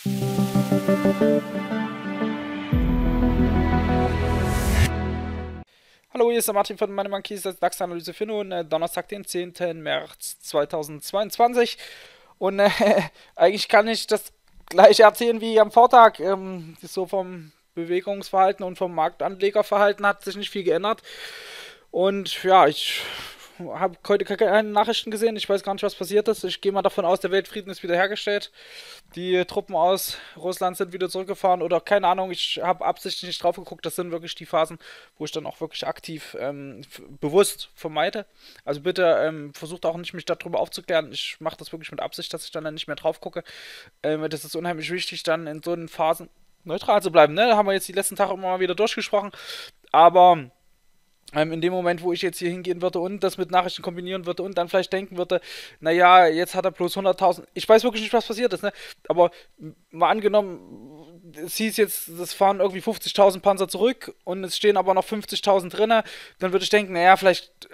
Hallo, hier ist der Martin von meine Monkeys, das DAX-Analyse für nun, Donnerstag, den 10. März 2022. Und eigentlich kann ich das gleiche erzählen wie am Vortag. So vom Bewegungsverhalten und vom Marktanlegerverhalten hat sich nicht viel geändert. Und ja, ich habe heute keine Nachrichten gesehen. Ich weiß gar nicht, was passiert ist. Ich gehe mal davon aus, der Weltfrieden ist wiederhergestellt. Die Truppen aus Russland sind wieder zurückgefahren oder keine Ahnung. Ich habe absichtlich nicht drauf geguckt. Das sind wirklich die Phasen, wo ich dann auch wirklich aktiv bewusst vermeide. Also bitte versucht auch nicht, mich darüber aufzuklären. Ich mache das wirklich mit Absicht, dass ich dann nicht mehr drauf gucke. Das ist unheimlich wichtig, dann in so einen Phasen neutral zu bleiben. Ne? Da haben wir jetzt die letzten Tage immer mal wieder durchgesprochen. Aber in dem Moment, wo ich jetzt hier hingehen würde und das mit Nachrichten kombinieren würde und dann vielleicht denken würde, naja, jetzt hat er bloß 100.000. Ich weiß wirklich nicht, was passiert ist, ne? Aber mal angenommen, es hieß jetzt, es fahren irgendwie 50.000 Panzer zurück und es stehen aber noch 50.000 drinne, dann würde ich denken, naja, vielleicht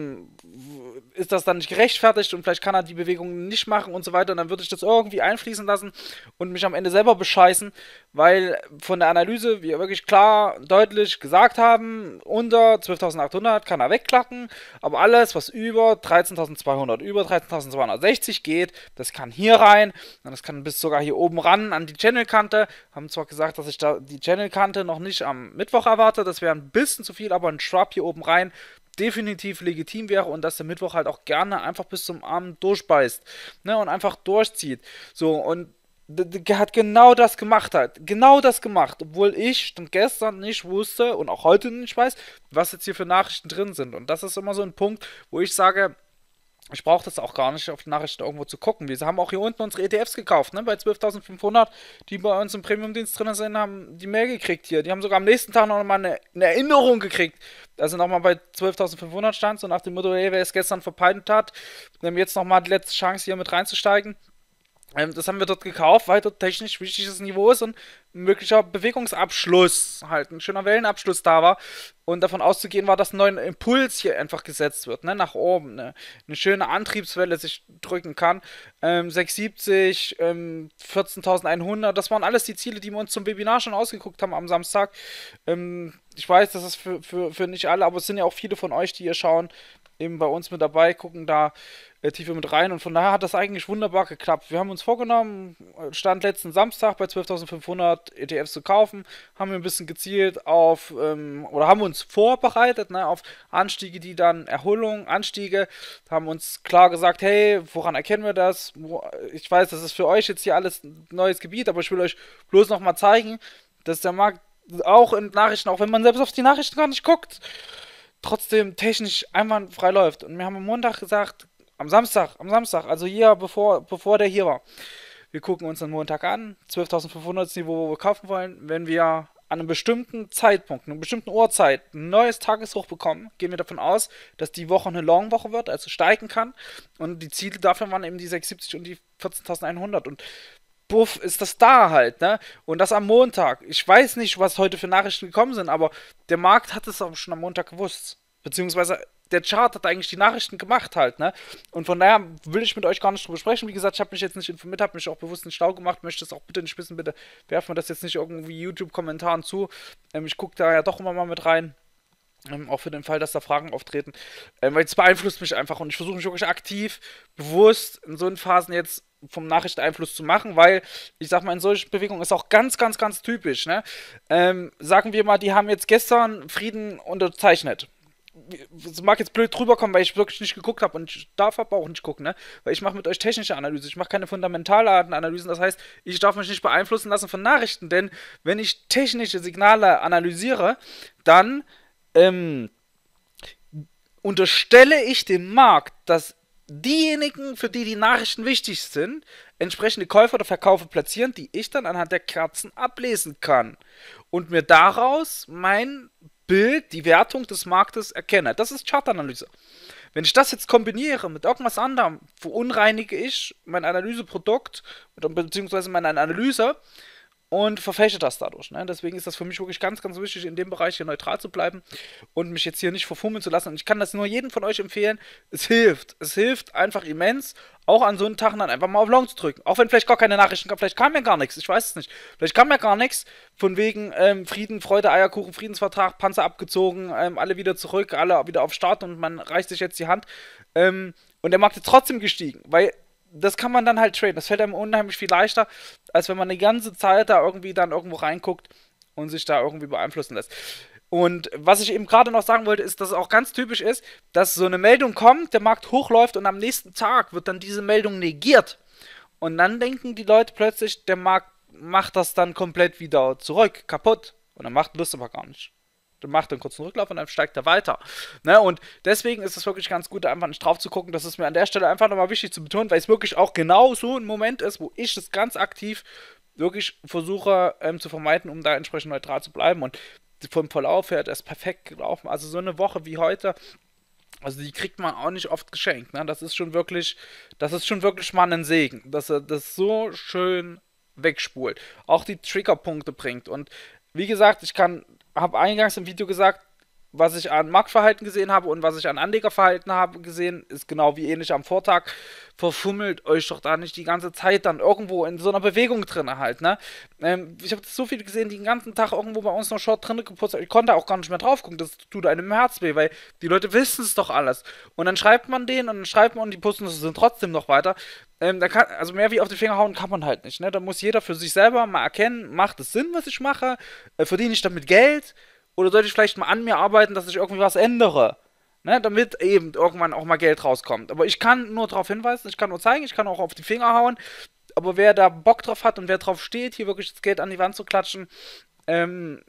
ist das dann nicht gerechtfertigt und vielleicht kann er die Bewegung nicht machen und so weiter. Und dann würde ich das irgendwie einfließen lassen und mich am Ende selber bescheißen, weil von der Analyse wir wirklich klar, deutlich gesagt haben, unter 12.800 kann er wegklacken, aber alles, was über 13.200, über 13.260 geht, das kann hier rein und das kann bis sogar hier oben ran an die Channelkante. Haben zwar gesagt, dass ich da die Channelkante noch nicht am Mittwoch erwarte, das wäre ein bisschen zu viel, aber ein Shrub hier oben rein definitiv legitim wäre und dass der Mittwoch halt auch gerne einfach bis zum Abend durchbeißt, ne, und einfach durchzieht. So, und der hat genau das gemacht halt. Genau das gemacht. Obwohl ich dann gestern nicht wusste und auch heute nicht weiß, was jetzt hier für Nachrichten drin sind. Und das ist immer so ein Punkt, wo ich sage, ich brauche das auch gar nicht, auf die Nachrichten irgendwo zu gucken. Wir haben auch hier unten unsere ETFs gekauft, ne? Bei 12.500, die bei uns im Premium-Dienst drin sind, haben die Mail gekriegt hier. Die haben sogar am nächsten Tag noch mal eine Erinnerung gekriegt. Also nochmal bei 12.500 stand, so nach dem Motto, hey, wer es gestern verpeilt hat, wir haben jetzt nochmal die letzte Chance hier mit reinzusteigen. Das haben wir dort gekauft, weil dort technisch wichtiges Niveau ist und ein möglicher Bewegungsabschluss, halt ein schöner Wellenabschluss da war. Und davon auszugehen war, dass ein neuer Impuls hier einfach gesetzt wird, ne, nach oben, ne, eine schöne Antriebswelle sich drücken kann. 670, 14.100, das waren alles die Ziele, die wir uns zum Webinar schon ausgeguckt haben am Samstag. Ich weiß, das ist für nicht alle, aber es sind ja auch viele von euch, die hier schauen, eben bei uns mit dabei, gucken da tiefer mit rein und von daher hat das eigentlich wunderbar geklappt. Wir haben uns vorgenommen, Stand letzten Samstag bei 12.500 ETFs zu kaufen, haben wir ein bisschen gezielt auf, oder haben uns vorbereitet, ne, auf Anstiege, die dann Erholung, Anstiege, haben uns klar gesagt, hey, woran erkennen wir das? Ich weiß, das ist für euch jetzt hier alles ein neues Gebiet, aber ich will euch bloß nochmal zeigen, dass der Markt auch in Nachrichten, auch wenn man selbst auf die Nachrichten gar nicht guckt, trotzdem technisch einwandfrei läuft. Und wir haben am Montag gesagt, am Samstag, also hier, bevor der hier war. Wir gucken uns den Montag an, 12.500 Niveau, wo wir kaufen wollen. Wenn wir an einem bestimmten Zeitpunkt, einer bestimmten Uhrzeit ein neues Tageshoch bekommen, gehen wir davon aus, dass die Woche eine Longwoche wird, also steigen kann. Und die Ziele dafür waren eben die 670 und die 14.100. Und buff, ist das da halt, ne? Und das am Montag. Ich weiß nicht, was heute für Nachrichten gekommen sind, aber der Markt hat es auch schon am Montag gewusst. Beziehungsweise der Chart hat eigentlich die Nachrichten gemacht halt, ne? Und von daher will ich mit euch gar nicht drüber sprechen. Wie gesagt, ich habe mich jetzt nicht informiert, habe mich auch bewusst in Stau gemacht, möchte es auch bitte nicht wissen, bitte werft mir das jetzt nicht irgendwie YouTube-Kommentaren zu. Ich gucke da ja doch immer mal mit rein. Auch für den Fall, dass da Fragen auftreten. Weil es beeinflusst mich einfach und ich versuche mich wirklich aktiv, bewusst in so Phasen jetzt vom Nachrichteneinfluss zu machen, weil ich sag mal, in solchen Bewegungen ist auch ganz, ganz, ganz typisch, ne? Sagen wir mal, die haben jetzt gestern Frieden unterzeichnet. Es mag jetzt blöd drüber kommen, weil ich wirklich nicht geguckt habe und ich darf aber auch nicht gucken, ne? Weil ich mache mit euch technische Analyse, ich mache keine fundamentalen Analysen, das heißt, ich darf mich nicht beeinflussen lassen von Nachrichten, denn wenn ich technische Signale analysiere, dann unterstelle ich dem Markt, dass diejenigen, für die die Nachrichten wichtig sind, entsprechende Käufer oder Verkaufe platzieren, die ich dann anhand der Kerzen ablesen kann und mir daraus mein Bild, die Wertung des Marktes erkenne. Das ist Chartanalyse. Wenn ich das jetzt kombiniere mit irgendwas anderem, verunreinige ich mein Analyseprodukt oder beziehungsweise meine Analyse und verfälsche das dadurch. Ne? Deswegen ist das für mich wirklich ganz, ganz wichtig, in dem Bereich hier neutral zu bleiben und mich jetzt hier nicht verfummeln zu lassen. Und ich kann das nur jedem von euch empfehlen. Es hilft. Es hilft einfach immens, auch an so einen Tag dann einfach mal auf Long zu drücken. Auch wenn vielleicht gar keine Nachrichten kamen, vielleicht kam ja gar nichts. Ich weiß es nicht. Vielleicht kam ja gar nichts. Von wegen Frieden, Freude, Eierkuchen, Friedensvertrag, Panzer abgezogen, alle wieder zurück, alle wieder auf Start und man reicht sich jetzt die Hand. Und der Markt ist trotzdem gestiegen, weil das kann man dann halt traden. Das fällt einem unheimlich viel leichter, als wenn man die ganze Zeit da irgendwie dann irgendwo reinguckt und sich da irgendwie beeinflussen lässt. Und was ich eben gerade noch sagen wollte, ist, dass es auch ganz typisch ist, dass so eine Meldung kommt, der Markt hochläuft und am nächsten Tag wird dann diese Meldung negiert. Und dann denken die Leute plötzlich, der Markt macht das dann komplett wieder zurück, kaputt. Und dann macht das aber gar nicht. Dann macht er einen kurzen Rücklauf und dann steigt er weiter. Ne? Und deswegen ist es wirklich ganz gut, da einfach nicht drauf zu gucken. Das ist mir an der Stelle einfach nochmal wichtig zu betonen, weil es wirklich auch genau so ein Moment ist, wo ich das ganz aktiv wirklich versuche zu vermeiden, um da entsprechend neutral zu bleiben. Und vom Verlauf her, das ist perfekt gelaufen. Also so eine Woche wie heute, also die kriegt man auch nicht oft geschenkt. Ne? Das ist schon wirklich mal ein Segen, dass er das so schön wegspult. Auch die Triggerpunkte bringt. Und wie gesagt, habe eingangs im Video gesagt, was ich an Marktverhalten gesehen habe und was ich an Anlegerverhalten habe gesehen, ist genau wie ähnlich am Vortag. Verfummelt euch doch da nicht die ganze Zeit dann irgendwo in so einer Bewegung drin halt, ne? Ich habe so viele gesehen, die den ganzen Tag irgendwo bei uns noch Short drin geputzt haben. Ich konnte auch gar nicht mehr drauf gucken, das tut einem im Herz weh, weil die Leute wissen es doch alles. Und dann schreibt man denen und dann schreibt man und die posten es sind trotzdem noch weiter. Also mehr wie auf die Finger hauen kann man halt nicht, ne? Da muss jeder für sich selber mal erkennen, macht es Sinn, was ich mache? Verdiene ich damit Geld? Oder sollte ich vielleicht mal an mir arbeiten, dass ich irgendwie was ändere? Ne, damit eben irgendwann auch mal Geld rauskommt. Aber ich kann nur darauf hinweisen, ich kann nur zeigen, ich kann auch auf die Finger hauen. Aber wer da Bock drauf hat und wer drauf steht, hier wirklich das Geld an die Wand zu klatschen, ähm,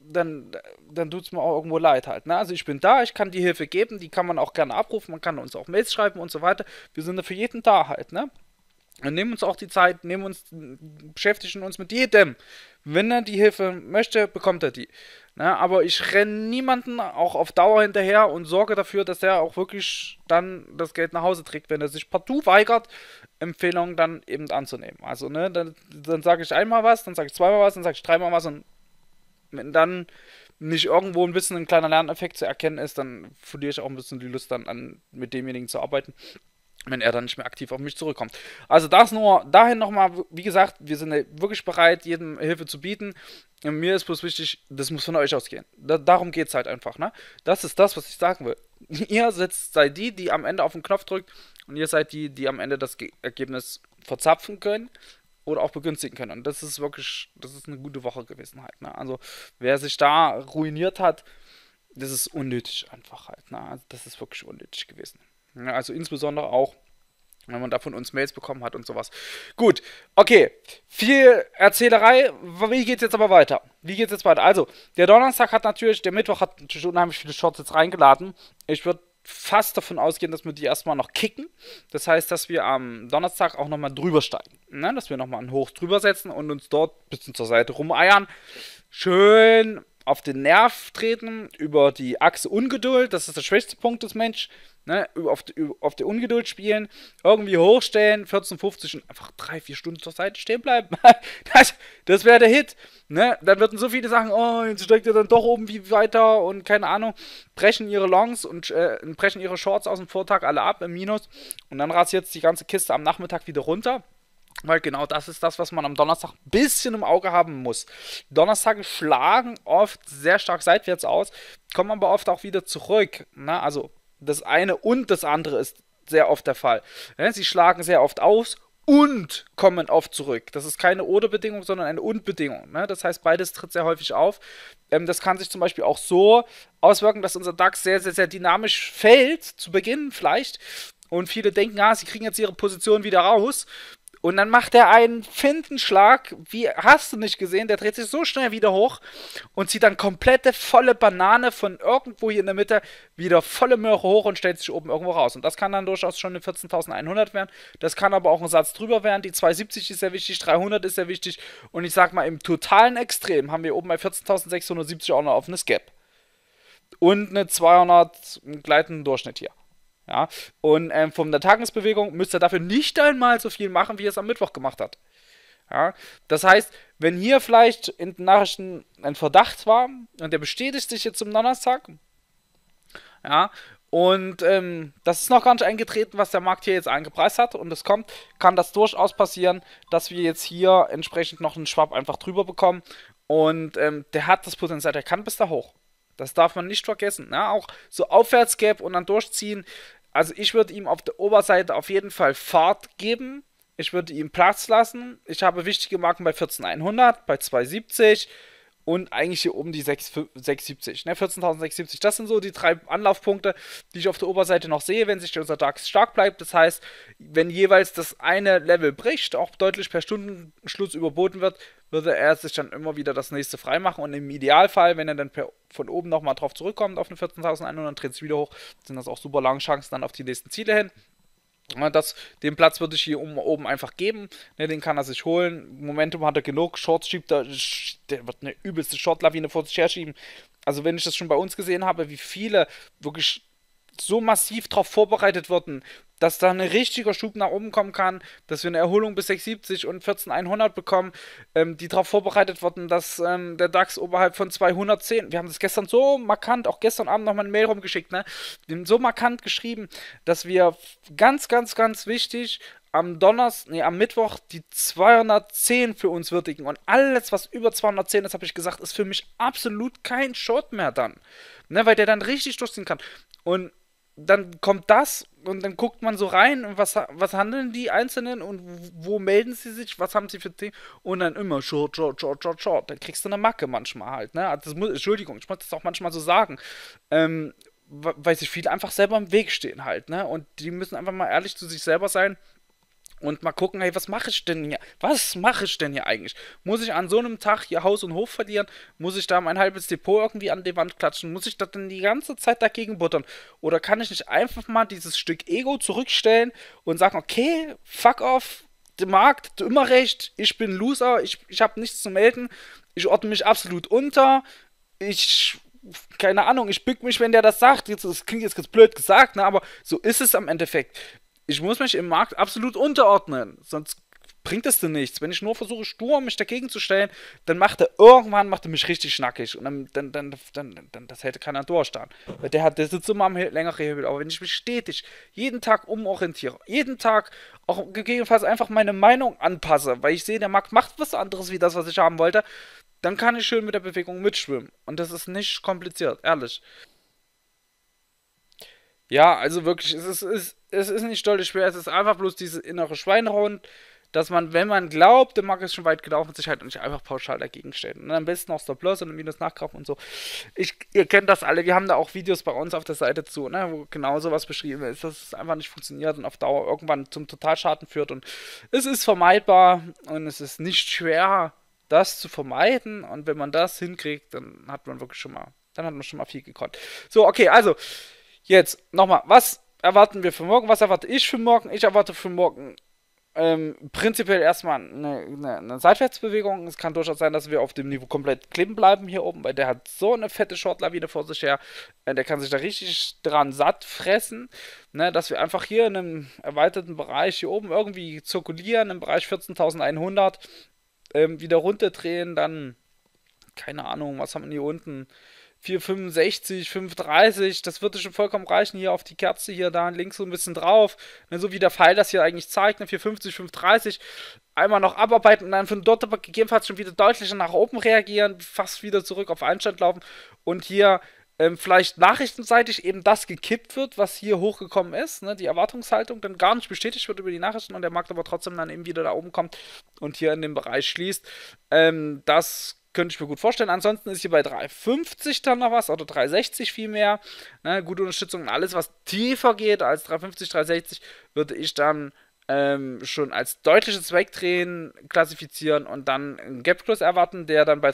dann tut es mir auch irgendwo leid halt. Ne? Also ich bin da, ich kann die Hilfe geben, die kann man auch gerne abrufen, man kann uns auch Mails schreiben und so weiter. Wir sind da für jeden da halt, ne? Und nehmen uns auch die Zeit, beschäftigen uns mit jedem. Wenn er die Hilfe möchte, bekommt er die. Na, aber ich renne niemanden auch auf Dauer hinterher und sorge dafür, dass er auch wirklich dann das Geld nach Hause trägt, wenn er sich partout weigert, Empfehlungen dann eben anzunehmen. Also, ne, dann sage ich einmal was, dann sage ich zweimal was, dann sage ich dreimal was und wenn dann nicht irgendwo ein bisschen ein kleiner Lerneffekt zu erkennen ist, dann verliere ich auch ein bisschen die Lust dann an, mit demjenigen zu arbeiten, wenn er dann nicht mehr aktiv auf mich zurückkommt. Also das nur dahin nochmal, wie gesagt, wir sind wirklich bereit, jedem Hilfe zu bieten. Mir ist bloß wichtig, das muss von euch ausgehen. Darum geht es halt einfach, ne? Das ist das, was ich sagen will. Ihr seid die am Ende auf den Knopf drückt und ihr seid die am Ende das Ergebnis verzapfen können oder auch begünstigen können. Und das ist wirklich, das ist eine gute Woche gewesen halt, ne? Also wer sich da ruiniert hat, das ist unnötig einfach halt, ne? Also das ist wirklich unnötig gewesen. Ja, also insbesondere auch, wenn man da von uns Mails bekommen hat und sowas. Gut, okay. Viel Erzählerei. Wie geht's jetzt aber weiter? Wie geht's jetzt weiter? Also, der Mittwoch hat natürlich unheimlich viele Shorts jetzt reingeladen. Ich würde fast davon ausgehen, dass wir die erstmal noch kicken. Das heißt, dass wir am Donnerstag auch nochmal drüber steigen. Ne? Dass wir nochmal einen Hoch drüber setzen und uns dort ein bisschen zur Seite rumeiern. Schön auf den Nerv treten, über die Achse Ungeduld, das ist der schwächste Punkt des Menschen, ne? Auf der Ungeduld spielen, irgendwie hochstellen, 14,50 und einfach 3-4 Stunden zur Seite stehen bleiben. das wäre der Hit. Ne? Dann würden so viele sagen, oh, jetzt steigt ihr dann doch oben wie weiter und keine Ahnung, brechen ihre Longs und brechen ihre Shorts aus dem Vortag alle ab im Minus und dann rasiert jetzt die ganze Kiste am Nachmittag wieder runter. Weil genau das ist das, was man am Donnerstag ein bisschen im Auge haben muss. Donnerstage schlagen oft sehr stark seitwärts aus, kommen aber oft auch wieder zurück. Ne? Also das eine und das andere ist sehr oft der Fall. Ne? Sie schlagen sehr oft aus und kommen oft zurück. Das ist keine Oder-Bedingung, sondern eine Und-Bedingung. Ne? Das heißt, beides tritt sehr häufig auf. Das kann sich zum Beispiel auch so auswirken, dass unser DAX sehr, sehr, sehr dynamisch fällt, zu Beginn vielleicht. Und viele denken, sie kriegen jetzt ihre Position wieder raus. Und dann macht er einen Findenschlag, wie hast du nicht gesehen, der dreht sich so schnell wieder hoch und zieht dann komplette volle Banane von irgendwo hier in der Mitte wieder volle Möhre hoch und stellt sich oben irgendwo raus. Und das kann dann durchaus schon eine 14.100 werden, das kann aber auch ein Satz drüber werden, die 270 ist sehr wichtig, 300 ist sehr wichtig und ich sag mal im totalen Extrem haben wir oben bei 14.670 auch eine offene Gap. Und eine 200 gleitenden Durchschnitt hier. Ja, und von der Tagesbewegung müsst ihr dafür nicht einmal so viel machen, wie er es am Mittwoch gemacht hat. Ja? Das heißt, wenn hier vielleicht in den Nachrichten ein Verdacht war und der bestätigt sich jetzt zum Donnerstag, ja, und das ist noch gar nicht eingetreten, was der Markt hier jetzt eingepreist hat und es kommt, kann das durchaus passieren, dass wir jetzt hier entsprechend noch einen Schwab einfach drüber bekommen und der hat das Potenzial, der kann bis da hoch. Das darf man nicht vergessen. Ne? Auch so Aufwärtsgap und dann durchziehen. Also ich würde ihm auf der Oberseite auf jeden Fall Fahrt geben. Ich würde ihm Platz lassen. Ich habe wichtige Marken bei 14.100, bei 270 und eigentlich hier oben die 670, ne? 14.670. Das sind so die drei Anlaufpunkte, die ich auf der Oberseite noch sehe, wenn sich unser DAX stark bleibt. Das heißt, wenn jeweils das eine Level bricht, auch deutlich per Stundenschluss überboten wird, würde er sich dann immer wieder das nächste freimachen. Und im Idealfall, wenn er dann von oben nochmal drauf zurückkommt auf den 14.100, dreht es wieder hoch, sind das auch super lange Chancen dann auf die nächsten Ziele hin. Den Platz würde ich hier oben einfach geben. Ne, den kann er sich holen. Momentum hat er genug. Shorts schiebt er. Der wird eine übelste Short-Lawine vor sich herschieben. Also, wenn ich das schon bei uns gesehen habe, wie viele wirklich so massiv darauf vorbereitet wurden, dass da ein richtiger Schub nach oben kommen kann, dass wir eine Erholung bis 670 und 14.100 bekommen, die darauf vorbereitet wurden, dass der DAX oberhalb von 210, wir haben das gestern so markant, auch gestern Abend nochmal eine Mail rumgeschickt, ne? Wir haben so markant geschrieben, dass wir ganz, ganz, ganz wichtig am am Mittwoch die 210 für uns würdigen. Und alles, was über 210 ist, habe ich gesagt, ist für mich absolut kein Short mehr dann. Ne, weil der dann richtig durchziehen kann. Und dann kommt das und dann guckt man so rein und was handeln die Einzelnen und wo melden sie sich, was haben sie für Themen und dann immer Short, Short, Short, Short, Short. Dann kriegst du eine Macke manchmal halt, ne? Also Entschuldigung, ich muss das auch manchmal so sagen. Weil sich viele einfach selber im Weg stehen halt, ne? Und die müssen einfach mal ehrlich zu sich selber sein und mal gucken, hey, was mache ich denn hier? Was mache ich denn hier eigentlich? Muss ich an so einem Tag hier Haus und Hof verlieren? Muss ich da mein halbes Depot irgendwie an die Wand klatschen? Muss ich das denn die ganze Zeit dagegen buttern? Oder kann ich nicht einfach mal dieses Stück Ego zurückstellen und sagen, okay, fuck off, der Markt, du immer recht, ich bin Loser, ich habe nichts zu melden, ich ordne mich absolut unter, ich keine Ahnung, ich bück mich, wenn der das sagt. Jetzt, das klingt jetzt ganz blöd gesagt, ne, aber so ist es am Endeffekt. Ich muss mich im Markt absolut unterordnen, sonst bringt es dir nichts. Wenn ich nur versuche, stur mich dagegen zu stellen, dann macht er mich richtig schnackig und dann das hätte keiner durchstehen. Weil der sitzt immer am längeren Hebel. Aber wenn ich mich stetig jeden Tag umorientiere, jeden Tag auch gegebenenfalls einfach meine Meinung anpasse, weil ich sehe, der Markt macht was anderes wie das, was ich haben wollte, dann kann ich schön mit der Bewegung mitschwimmen. Und das ist nicht kompliziert, ehrlich. Ja, also wirklich, es ist nicht stolz schwer, es ist einfach bloß diese innere Schweinehund, dass man, wenn man glaubt, der Markt ist schon weit gelaufen, sich halt nicht einfach pauschal dagegen stellt. Und am besten auch Stop-Loss und Minus nachkaufen und so. Ihr kennt das alle, wir haben da auch Videos bei uns auf der Seite zu, ne, wo genau sowas beschrieben ist, dass es einfach nicht funktioniert und auf Dauer irgendwann zum Totalschaden führt. Und es ist vermeidbar und es ist nicht schwer, das zu vermeiden. Und wenn man das hinkriegt, dann hat man wirklich schon mal, dann hat man schon mal viel gekonnt. So, okay, also. Jetzt nochmal, was erwarten wir für morgen? Was erwarte ich für morgen? Ich erwarte für morgen prinzipiell erstmal eine Seitwärtsbewegung. Es kann durchaus sein, dass wir auf dem Niveau komplett kleben bleiben hier oben, weil der hat so eine fette Shortlawine vor sich her. Der kann sich da richtig dran satt fressen, ne, dass wir einfach hier in einem erweiterten Bereich hier oben irgendwie zirkulieren, im Bereich 14.100, wieder runterdrehen, dann keine Ahnung, was haben wir hier unten? 4,65, 5,30, das würde schon vollkommen reichen hier auf die Kerze hier da links so ein bisschen drauf. Ne, so wie der Pfeil das hier eigentlich zeigt, ne, 4,50, 5,30. Einmal noch abarbeiten und dann von dort aber gegebenenfalls schon wieder deutlicher nach oben reagieren, fast wieder zurück auf Einstand laufen und hier vielleicht nachrichtenseitig eben das gekippt wird, was hier hochgekommen ist, ne, die Erwartungshaltung dann gar nicht bestätigt wird über die Nachrichten und der Markt aber trotzdem dann eben wieder da oben kommt und hier in dem Bereich schließt. Das könnte ich mir gut vorstellen. Ansonsten ist hier bei 3,50 dann noch was, oder 3,60 vielmehr. Ne, gute Unterstützung und alles, was tiefer geht als 3,50, 3,60, würde ich dann schon als deutliches Wegdrehen klassifizieren und dann einen Gap-Close erwarten, der dann bei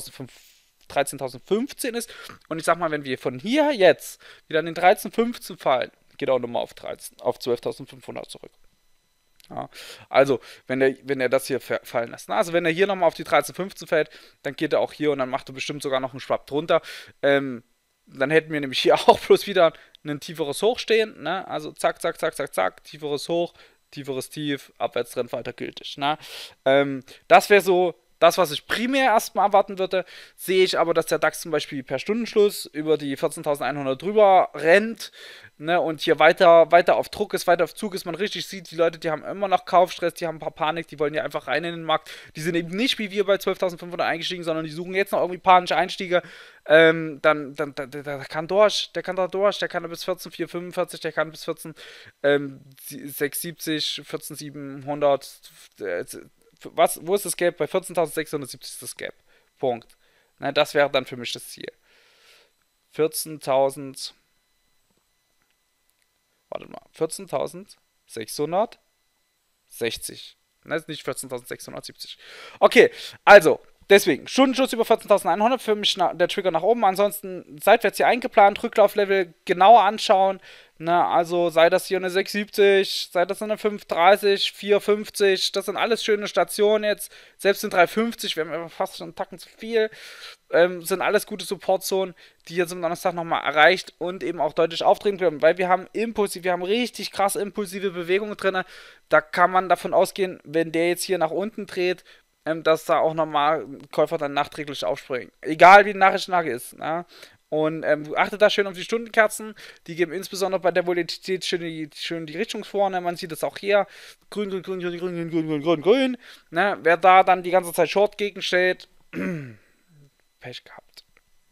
13.015 ist. Und ich sag mal, wenn wir von hier jetzt wieder an den 13.15 fallen, geht auch nochmal auf 12.500 zurück. Ja, also, wenn er das hier fallen lässt. Na, also, wenn er hier nochmal auf die 13,15 fällt, dann geht er auch hier und dann macht er bestimmt sogar noch einen Schwab drunter. Dann hätten wir nämlich hier auch bloß wieder ein tieferes Hoch stehen. Ne? Also, zack, zack, zack, zack, zack, tieferes Hoch, tieferes Tief, Abwärtstrend weiter gültig. Ne? Das wäre so das, was ich primär erstmal erwarten würde. Sehe ich aber, dass der DAX zum Beispiel per Stundenschluss über die 14.100 drüber rennt, ne, und hier weiter auf Druck ist, weiter auf Zug ist, man richtig sieht, die Leute, die haben immer noch Kaufstress, die haben ein paar Panik, die wollen ja einfach rein in den Markt. Die sind eben nicht wie wir bei 12.500 eingestiegen, sondern die suchen jetzt noch irgendwie panische Einstiege. Der kann durch, der kann da durch, der kann bis 14.445, der kann bis 14.670, 14.700, wo ist das Gap? Bei 14.670 ist das Gap. Punkt. Na, das wäre dann für mich das Ziel. 14.000, warte mal, 14.660. Ne, ist nicht 14.670. Okay, also, deswegen, Stundenschluss über 14.100, für mich der Trigger nach oben. Ansonsten seitwärts hier eingeplant, Rücklauflevel genauer anschauen. Ne, also sei das hier eine 670, sei das eine 530, 450, das sind alles schöne Stationen jetzt. Selbst in 350, wir haben fast schon einen Tacken zu viel. Sind alles gute Supportzonen, die jetzt am Donnerstag nochmal erreicht und eben auch deutlich auftreten können, weil wir haben richtig krass impulsive Bewegungen drin. Da kann man davon ausgehen, wenn der jetzt hier nach unten dreht, dass da auch nochmal Käufer dann nachträglich aufspringen. Egal wie die Nachrichtenlage ist. Ne? Und achtet da schön auf die Stundenkerzen. Die geben insbesondere bei der Volatilität schön die Richtung vor. Ne? Man sieht es auch hier. Grün, grün, grün, grün, grün, grün, grün, grün, grün, grün. Ne? Wer da dann die ganze Zeit Short gegensteht, Pech gehabt.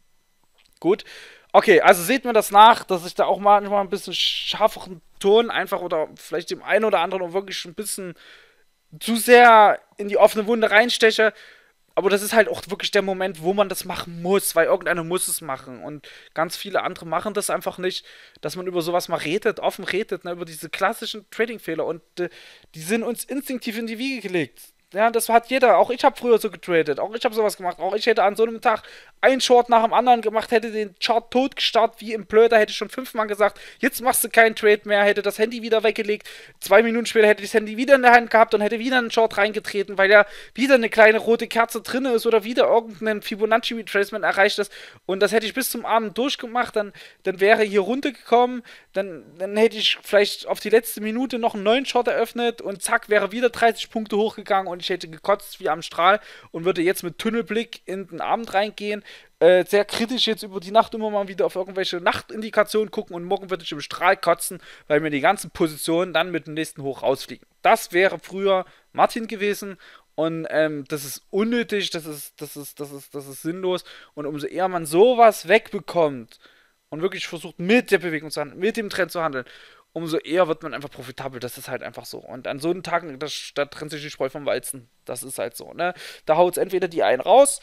Gut. Okay, also seht mir das nach, dass ich da auch manchmal ein bisschen scharferen Ton einfach oder vielleicht dem einen oder anderen wirklich ein bisschen zu sehr in die offene Wunde reinsteche. Aber das ist halt auch wirklich der Moment, wo man das machen muss, weil irgendeiner muss es machen. Und ganz viele andere machen das einfach nicht, dass man über sowas mal redet, offen redet, ne, über diese klassischen Trading-Fehler. Und die sind uns instinktiv in die Wiege gelegt. Ja, das hat jeder. Auch ich habe früher so getradet. Auch ich habe sowas gemacht. Auch ich hätte an so einem Tag einen Short nach dem anderen gemacht, hätte den Chart totgestarrt wie im Blöder, hätte schon 5-mal gesagt, jetzt machst du keinen Trade mehr, hätte das Handy wieder weggelegt. 2 Minuten später hätte ich das Handy wieder in der Hand gehabt und hätte wieder einen Short reingetreten, weil ja wieder eine kleine rote Kerze drin ist oder wieder irgendein Fibonacci Retracement erreicht ist. Und das hätte ich bis zum Abend durchgemacht, dann wäre hier runtergekommen, dann hätte ich vielleicht auf die letzte Minute noch einen neuen Short eröffnet und zack, wäre wieder 30 Punkte hochgegangen und ich hätte gekotzt wie am Strahl und würde jetzt mit Tunnelblick in den Abend reingehen. Sehr kritisch jetzt über die Nacht immer mal wieder auf irgendwelche Nachtindikationen gucken und morgen würde ich im Strahl kotzen, weil mir die ganzen Positionen dann mit dem nächsten Hoch rausfliegen. Das wäre früher Martin gewesen und das ist unnötig, das ist sinnlos und umso eher man sowas wegbekommt und wirklich versucht mit der Bewegung zu handeln, mit dem Trend zu handeln, umso eher wird man einfach profitabel. Das ist halt einfach so. Und an so einen Tagen, da trennt sich die Spreu vom Weizen. Das ist halt so, ne? Da haut es entweder die einen raus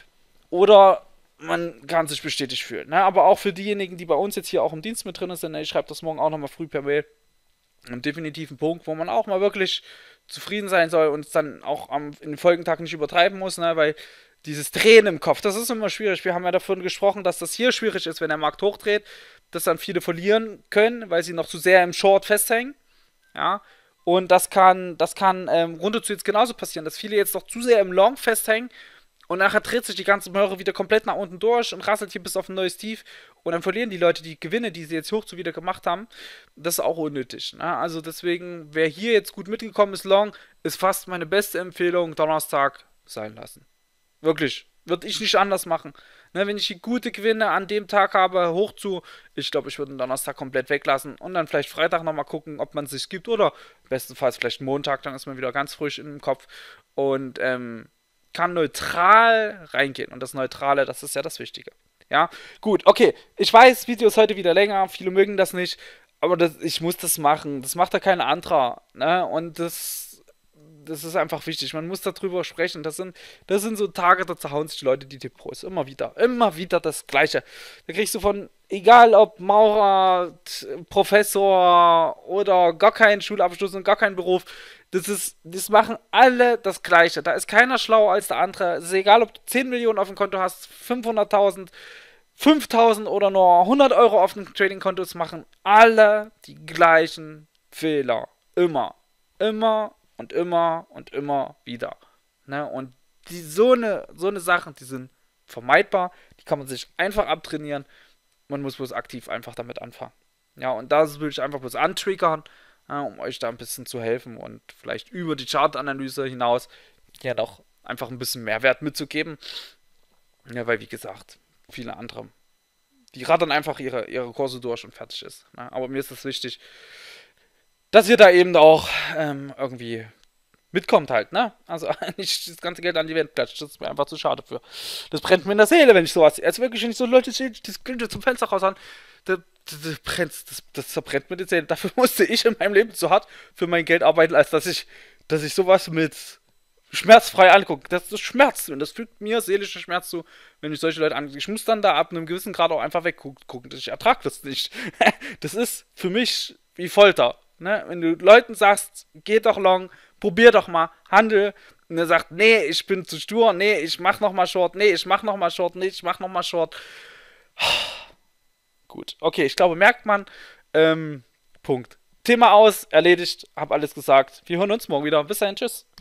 oder man kann sich bestätigt fühlen. Ne? Aber auch für diejenigen, die bei uns jetzt hier auch im Dienst mit drin sind, ne? Ich schreibe das morgen auch nochmal früh per Mail. Einen definitiven Punkt, wo man auch mal wirklich zufrieden sein soll und es dann auch in den Folgentagen nicht übertreiben muss, ne? Weil dieses Drehen im Kopf, das ist immer schwierig. Wir haben ja davon gesprochen, dass das hier schwierig ist, wenn der Markt hochdreht, dass dann viele verlieren können, weil sie noch zu sehr im Short festhängen. Ja. Und das kann runter zu jetzt genauso passieren, dass viele jetzt noch zu sehr im Long festhängen und nachher dreht sich die ganze Möhre wieder komplett nach unten durch und rasselt hier bis auf ein neues Tief. Und dann verlieren die Leute die Gewinne, die sie jetzt hoch zu wieder gemacht haben. Das ist auch unnötig. Ne? Also deswegen, wer hier jetzt gut mitgekommen ist, Long, ist fast meine beste Empfehlung, Donnerstag sein lassen. Wirklich. Würde ich nicht anders machen. Ne, wenn ich die gute Gewinne an dem Tag habe, hoch zu, ich glaube, ich würde den Donnerstag komplett weglassen und dann vielleicht Freitag nochmal gucken, ob man es sich gibt oder bestenfalls vielleicht Montag, dann ist man wieder ganz frisch im Kopf und kann neutral reingehen. Und das Neutrale, das ist ja das Wichtige. Ja, gut, okay. Ich weiß, Video ist heute wieder länger, viele mögen das nicht, aber ich muss das machen. Das macht ja kein anderer. Ne? Und das ist einfach wichtig. Man muss darüber sprechen. Das sind so Tage, da zerhauen sich die Leute die Pros. Immer wieder das Gleiche. Da kriegst du von, egal ob Maurer, Professor oder gar keinen Schulabschluss und gar keinen Beruf, das machen alle das Gleiche. Da ist keiner schlauer als der andere. Es ist egal, ob du 10 Millionen auf dem Konto hast, 500.000, 5.000 oder nur 100 Euro auf dem Trading-Konto machen. Alle die gleichen Fehler. Immer. Immer und immer und immer wieder. Ne? Und so eine Sachen, die sind vermeidbar, die kann man sich einfach abtrainieren. Man muss bloß aktiv einfach damit anfangen. Ja, und das will ich einfach bloß antriggern. ja, um euch da ein bisschen zu helfen und vielleicht über die Chartanalyse hinaus ja doch einfach ein bisschen Mehrwert mitzugeben. Ja, weil wie gesagt, viele andere, die rattern einfach ihre Kurse durch und fertig ist. Ne? Aber mir ist es wichtig, dass ihr da eben auch irgendwie mitkommt halt, ne? Also nicht das ganze Geld an die Wand klatscht, das ist mir einfach zu schade für. Das brennt mir in der Seele, wenn ich sowas. Also wirklich, wenn ich so Leute sehe, das Geld zum Fenster raus an, das zerbrennt mir die Seele. Dafür musste ich in meinem Leben zu hart für mein Geld arbeiten, als dass ich sowas mit schmerzfrei angucke. Das schmerzt und das fügt mir seelischen Schmerz zu, wenn ich solche Leute angucke. Ich muss dann da ab einem gewissen Grad auch einfach weggucken. Ich ertrage das nicht. Das ist für mich wie Folter. Ne? Wenn du Leuten sagst, geh doch long, probier doch mal, handel, und er sagt, nee, ich bin zu stur, nee, ich mach noch mal Short, nee, ich mach noch mal Short, nee, ich mach noch mal Short. Gut, okay, ich glaube, merkt man. Punkt. Thema aus, erledigt, hab alles gesagt. Wir hören uns morgen wieder. Bis dahin, tschüss.